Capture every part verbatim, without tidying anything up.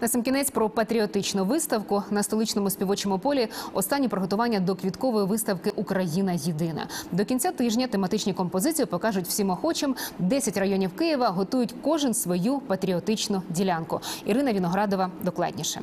Насамкінець про патріотичну виставку на столичному співочому полі. Останні приготування до квіткової виставки «Україна єдина». До кінця тижня тематичні композиції покажуть всім охочим. Десять районів Києва готують кожен свою патріотичну ділянку. Ірина Віноградова докладніше.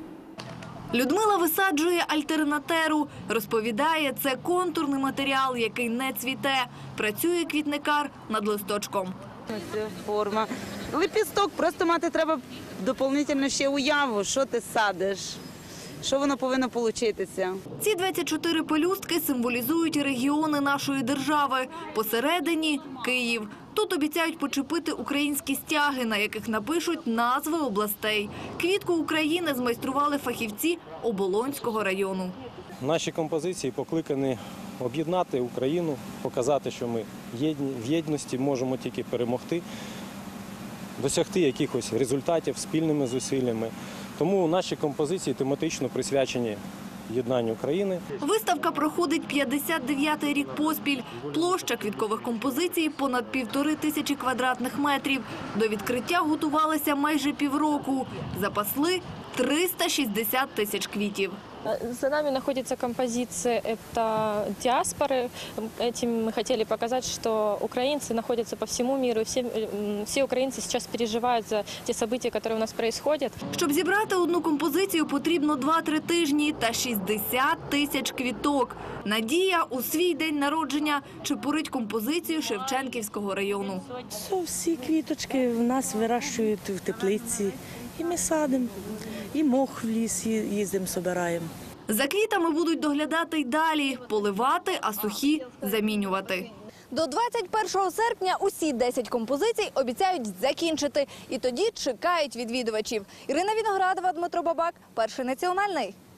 Людмила висаджує альтернатеру. Розповідає, це контурний матеріал, який не цвіте. Працює квітникар над листочком. Це форма. Лепісток, просто мати треба доповнительно ще уяву, що ти садиш, що воно повинно получитися. Ці двадцять чотири пелюстки символізують регіони нашої держави. Посередині – Київ. Тут обіцяють почепити українські стяги, на яких напишуть назви областей. Квітку України змайстрували фахівці Оболонського району. Наші композиції покликані об'єднати Україну, показати, що ми єдні, в єдності можемо тільки перемогти, досягти якихось результатів спільними зусиллями. Тому наші композиції тематично присвячені єднанню України. Виставка проходить п'ятдесят дев'ятий рік поспіль. Площа квіткових композицій – понад півтори тисячі квадратних метрів. До відкриття готувалися майже півроку. Запасли триста шістдесят тисяч квітів. За нами находится композиция, это диаспоры. Этим мы хотели показать, что украинцы находятся по всему миру. Все, все украинцы сейчас переживают за те события, которые у нас происходят. Щоб зібрати одну композицію, потрібно два-три тижні та шістдесят тисяч квіток. Надія у свій день народження чепурить композицію Шевченківського району. Всі квіточки в нас вирощують в теплиці. І ми садимо, і мох в ліс їздимо, збираємо. За квітами будуть доглядати й далі, поливати, а сухі замінювати. До двадцять першого серпня усі десять композицій обіцяють закінчити. І тоді чекають відвідувачів. Ірина Віноградова, Дмитро Бабак, Перший національний.